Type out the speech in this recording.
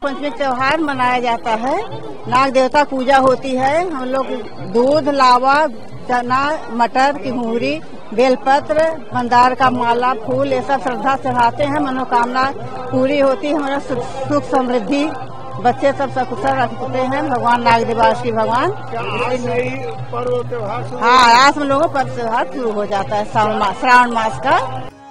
पंचमी त्योहार मनाया जाता है। नाग देवता पूजा होती है। हम लोग दूध, लावा, चना, मटर की मुहरी, बेलपत्र, मंदार का माला, फूल ये सब श्रद्धा चढ़ाते हैं। मनोकामना पूरी होती है। हमारा सुख समृद्धि, बच्चे सब सकुशल रखते हैं। भगवान नाग दिवास की भगवान। पर्व त्योहार हाँ, आज हम लोगों का पर्व त्योहार शुरू हो जाता है श्रावण मास का।